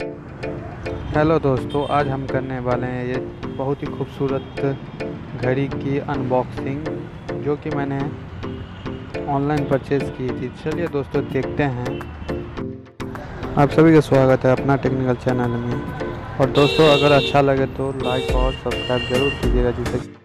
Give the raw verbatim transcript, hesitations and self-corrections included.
Hello दोस्तों, आज हम करने वाले हैं ये बहुत ही खूबसूरत घड़ी की अनबॉक्सिंग, जो कि मैंने ऑनलाइन परचेज़ की थी। चलिए दोस्तों, देखते हैं। आप सभी का स्वागत है अपना टेक्निकल चैनल में। और दोस्तों, अगर अच्छा लगे तो लाइक और सब्सक्राइब ज़रूर कीजिएगा, जिससे